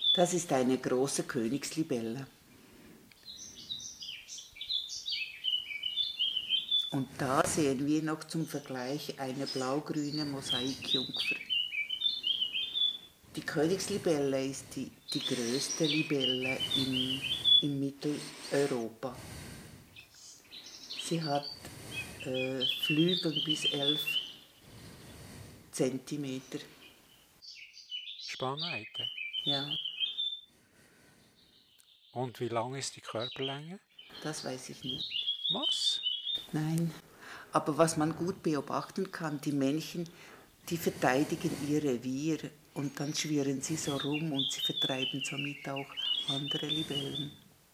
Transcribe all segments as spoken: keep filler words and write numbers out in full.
Das ist eine große Königslibelle. Und da sehen wir noch zum Vergleich eine blaugrüne Mosaikjungfer. Die Königslibelle ist die, die größte Libelle in, in Mitteleuropa. Sie hat äh, Flügel bis elf Zentimeter. Spannweite. Ja, Und wie lang ist die Körperlänge? das weiß ich nicht. Was? Nein, aber was man gut beobachten kann, die Männchen, die verteidigen ihr Revier und dann schwirren sie so rum und sie vertreiben somit auch andere Libellen.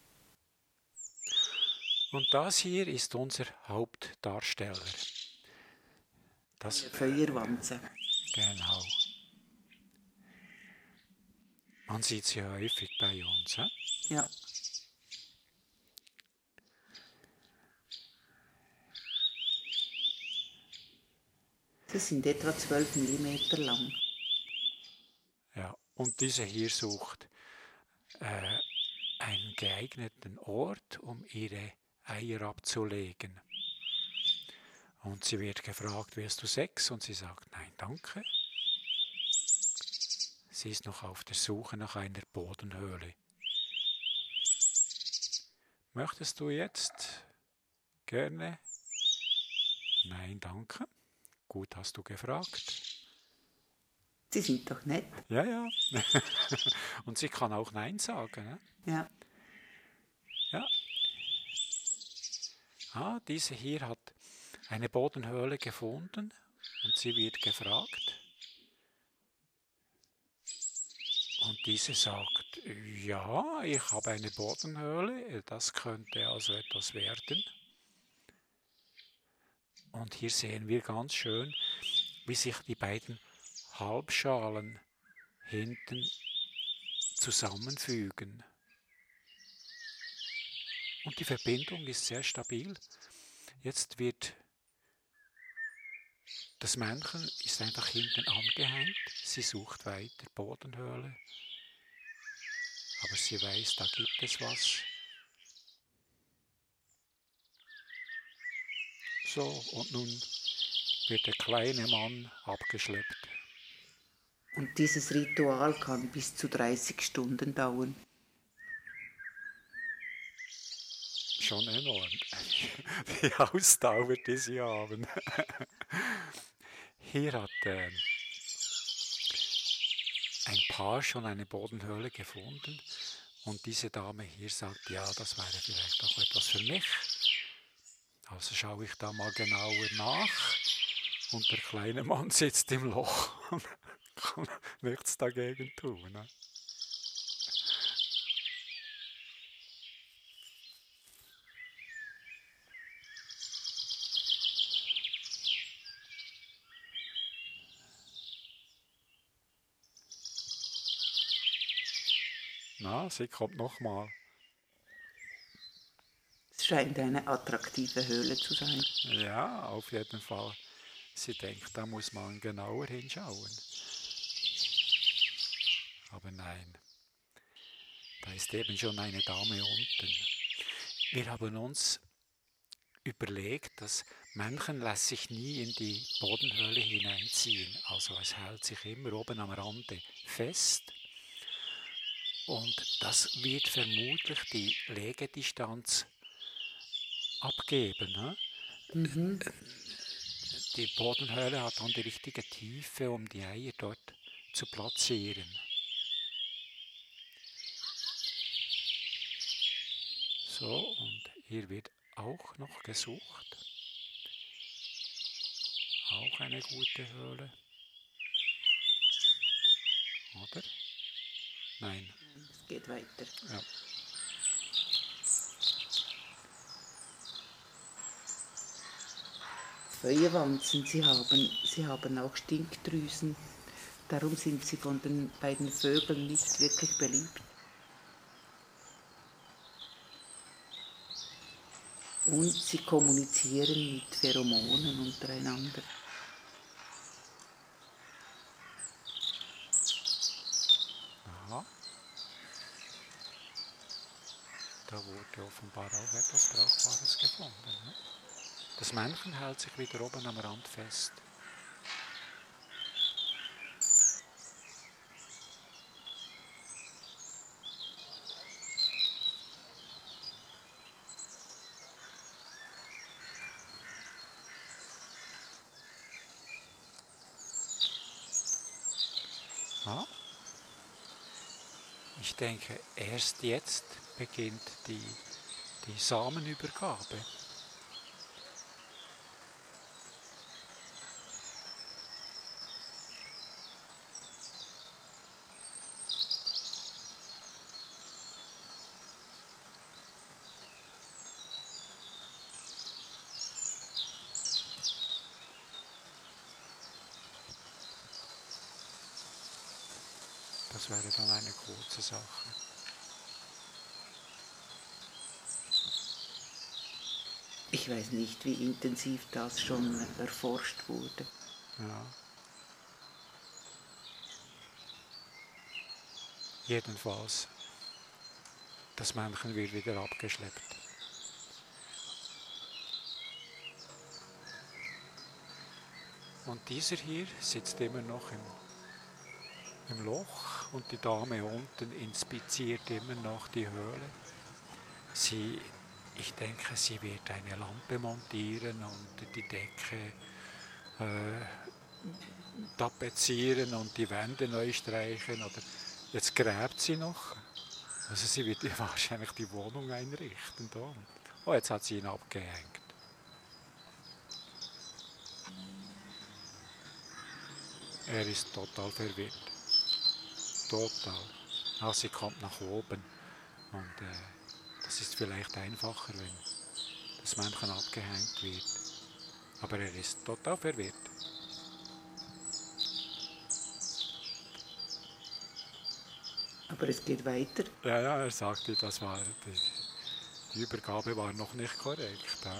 Und das hier ist unser Hauptdarsteller. Das, Feuerwanze. genau. Man sieht sie häufig bei uns. He? Ja. Sie sind etwa zwölf Millimeter lang. Ja. Und diese hier sucht äh, einen geeigneten Ort, um ihre Eier abzulegen. Und sie wird gefragt, willst du Sex? Und sie sagt, nein, danke. Sie ist noch auf der Suche nach einer Bodenhöhle. Möchtest du jetzt gerne? Nein, danke. Gut, hast du gefragt. Sie sind doch nett. Ja, ja. Und sie kann auch Nein sagen. Ne? Ja. Ja. Ah, diese hier hat eine Bodenhöhle gefunden und sie wird gefragt. Und diese sagt, ja, ich habe eine Bodenhöhle, das könnte also etwas werden. Und hier sehen wir ganz schön, wie sich die beiden Halbschalen hinten zusammenfügen. Und die Verbindung ist sehr stabil. Jetzt wird das Männchen ist einfach hinten angehängt. Sie sucht weiter Bodenhöhle. Aber sie weiß, da gibt es was. So, und nun wird der kleine Mann abgeschleppt. Und dieses Ritual kann bis zu dreißig Stunden dauern. Schon enorm. Die Ausdauer, die sie haben. Hier hat äh, ein Paar schon eine Bodenhöhle gefunden und diese Dame hier sagt, ja, das wäre vielleicht auch etwas für mich. Also schaue ich da mal genauer nach und der kleine Mann sitzt im Loch und kann nichts dagegen tun. Ne? Na, sie kommt nochmal. Es scheint eine attraktive Höhle zu sein. Ja, auf jeden Fall. Sie denkt, da muss man genauer hinschauen. Aber nein, da ist eben schon eine Dame unten. Wir haben uns überlegt, das Männchen lässt sich nie in die Bodenhöhle hineinziehen. Also es hält sich immer oben am Rande fest. Und das wird vermutlich die Legedistanz abgeben. Ne? Mhm. Die Bodenhöhle hat dann die richtige Tiefe, um die Eier dort zu platzieren. So, und hier wird auch noch gesucht. Auch eine gute Höhle. Oder? Nein. Es geht weiter. Ja. Feuerwanzen, sie haben, sie haben auch Stinkdrüsen. Darum sind sie von den beiden Vögeln nicht wirklich beliebt. Und sie kommunizieren mit Pheromonen untereinander. Aha. Da wurde offenbar auch etwas Brauchbares gefunden. Ne? Das Männchen hält sich wieder oben am Rand fest. Ja. Ich denke, erst jetzt beginnt die, die Samenübergabe. Das wäre dann eine kurze Sache. Ich weiß nicht, wie intensiv das schon erforscht wurde. Ja. Jedenfalls, das Männchen wird wieder abgeschleppt. Und dieser hier sitzt immer noch im, im Loch und die Dame unten inspiziert immer noch die Höhle. Sie, ich denke, sie wird eine Lampe montieren und die Decke äh, tapezieren und die Wände neu streichen. Oder jetzt gräbt sie noch. Also sie wird wahrscheinlich die Wohnung einrichten. Da. Oh, jetzt hat sie ihn abgehängt. Er ist total verwirrt. Total. Ah, sie kommt nach oben. Und äh, das ist vielleicht einfacher, wenn das Männchen abgehängt wird. Aber er ist total verwirrt. Aber es geht weiter. Ja, ja, er sagte, das war die, die Übergabe war noch nicht korrekt. Ja.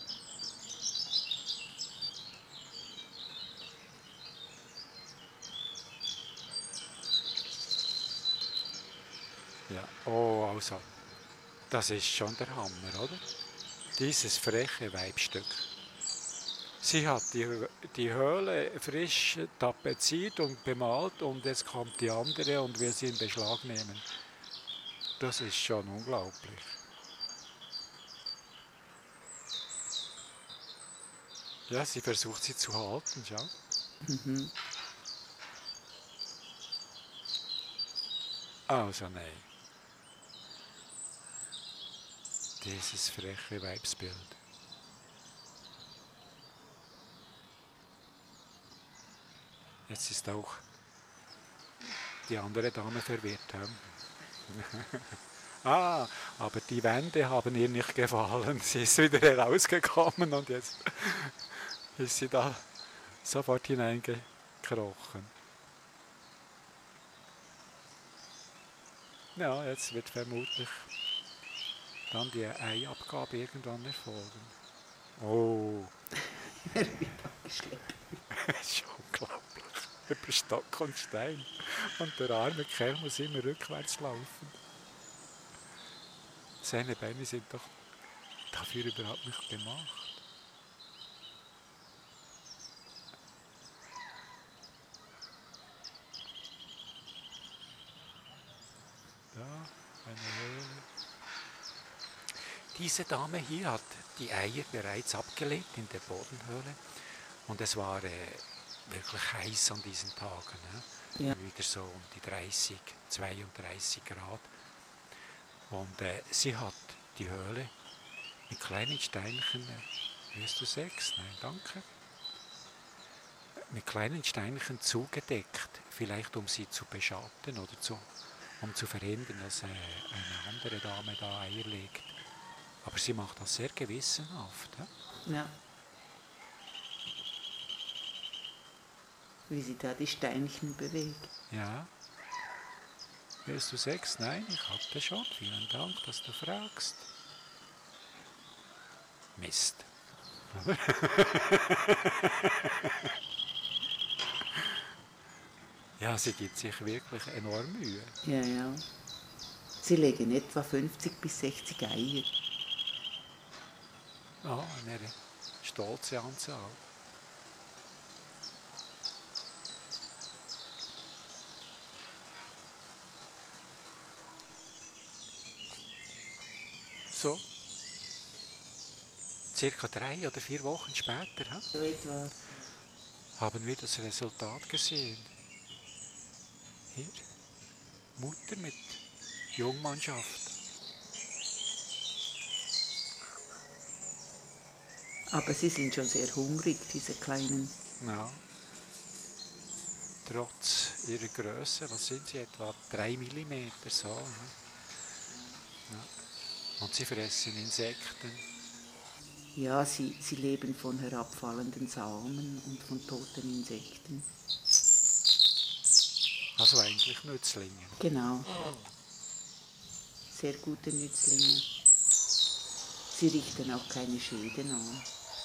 Ja, oh, also, das ist schon der Hammer, oder? Dieses freche Weibstück. Sie hat die, die Höhle frisch tapeziert und bemalt und jetzt kommt die andere und will sie in Beschlag nehmen. Das ist schon unglaublich. Ja, sie versucht sie zu halten, schau. Mhm. Also nein. Dieses freche Weibsbild. Jetzt ist auch die andere Dame verwirrt. Ah, aber die Wände haben ihr nicht gefallen. Sie ist wieder herausgekommen und jetzt ist sie da sofort hineingekrochen. Ja, jetzt wird vermutlich dann die Eiabgabe irgendwann erfolgen. Oh. Er wird abgeschleppt. Das ist unglaublich. Über Stock und Stein. Und der arme Kerl muss immer rückwärts laufen. Seine Beine sind doch dafür überhaupt nicht gemacht. Da, eine Höhle. Diese Dame hier hat die Eier bereits abgelegt in der Bodenhöhle. Und es war äh, wirklich heiß an diesen Tagen. Ne? Ja. Wieder so um die dreißig, zweiunddreißig Grad. Und äh, sie hat die Höhle mit kleinen Steinchen, äh, wirst du sechs? Nein, danke. Mit kleinen Steinchen zugedeckt, vielleicht um sie zu beschatten oder zu, um zu verhindern, dass äh, eine andere Dame da Eier legt. Aber sie macht das sehr gewissenhaft. Ja? Ja. Wie sie da die Steinchen bewegt. Ja. Willst du sechs? Nein, ich hatte schon. Vielen Dank, dass du fragst. Mist. Ja, sie gibt sich wirklich enorm Mühe. Ja, ja. Sie legen etwa fünfzig bis sechzig Eier. Ja, eine stolze Anzahl. So, circa drei oder vier Wochen später hä, So etwa. haben wir das Resultat gesehen. Hier, Mutter mit Jungmannschaft. Aber sie sind schon sehr hungrig, diese kleinen. Ja, trotz ihrer Größe, was sind sie, etwa drei Millimeter so. Ne? Ja. Und sie fressen Insekten. Ja, sie, sie leben von herabfallenden Samen und von toten Insekten. Also eigentlich Nützlinge. Genau. Sehr gute Nützlinge. Sie richten auch keine Schäden an.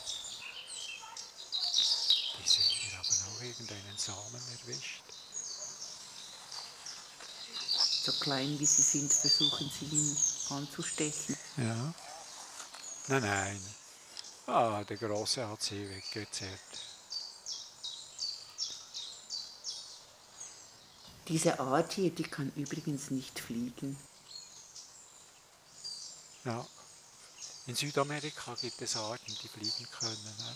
Diese hier haben auch irgendeinen Samen erwischt. So klein wie sie sind, versuchen sie ihn anzustechen. Ja. Nein, nein. Ah, der Große hat sie weggezerrt. Diese Art hier, die kann übrigens nicht fliegen. Ja. In Südamerika gibt es Arten, die fliegen können. Ne?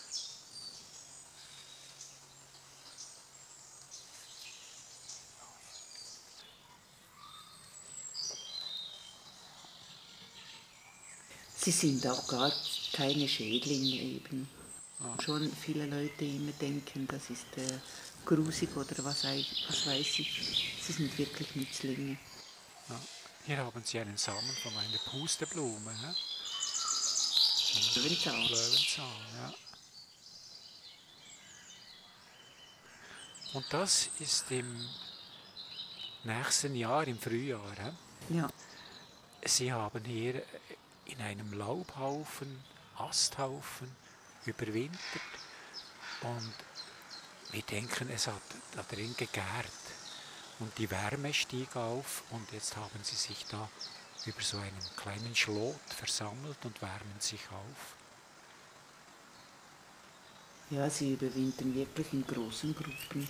Sie sind auch gar keine Schädlinge eben. Ja. Schon viele Leute immer denken, das ist äh, grusig oder was, was weiß ich. Sie sind wirklich Nützlinge. Ja. Hier haben Sie einen Samen von einer Pusteblume. Ne? Löwenzahn. Löwenzahn, ja. Und das ist im nächsten Jahr, im Frühjahr. He? Ja. Sie haben hier in einem Laubhaufen, Asthaufen überwintert und wir denken, es hat da drin gegärt und die Wärme stieg auf und jetzt haben sie sich da über so einen kleinen Schlot versammelt und wärmen sich auf. Ja, sie überwintern wirklich in großen Gruppen.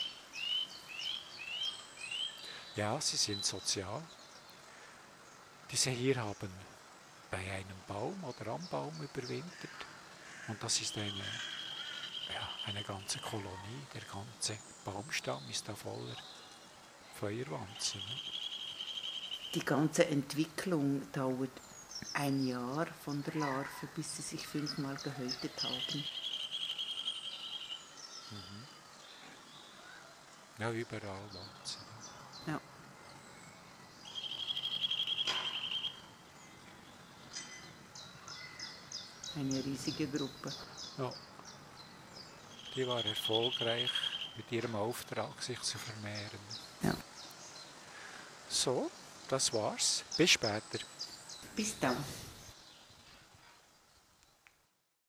Ja, sie sind sozial. Diese hier haben bei einem Baum oder am Baum überwintert und das ist eine, ja, eine ganze Kolonie. Der ganze Baumstamm ist da voller Feuerwanzen. Ne? Die ganze Entwicklung dauert ein Jahr von der Larve, bis sie sich fünfmal gehäutet haben. Mhm. Ja, überall Wanzen. Ja. Eine riesige Gruppe. Ja. Die war erfolgreich mit ihrem Auftrag, sich zu vermehren. Ja. So, das war's. Bis später. Bis dann.